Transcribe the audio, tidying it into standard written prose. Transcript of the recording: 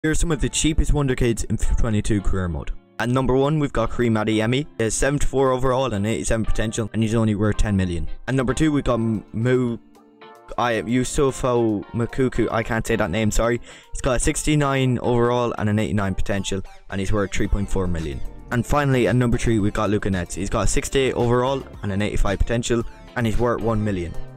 Here are some of the cheapest Wonderkids in FIFA 22 career mode. At number 1, we've got Kareem Adeyemi. He has 74 overall and 87 potential, and he's only worth 10 million. At number 2, we've got Yusufo Makuku. I can't say that name, sorry. He's got a 69 overall and an 89 potential, and he's worth 3.4 million. And finally, at number 3, we've got Luca Nets. He's got a 68 overall and an 85 potential, and he's worth 1 million.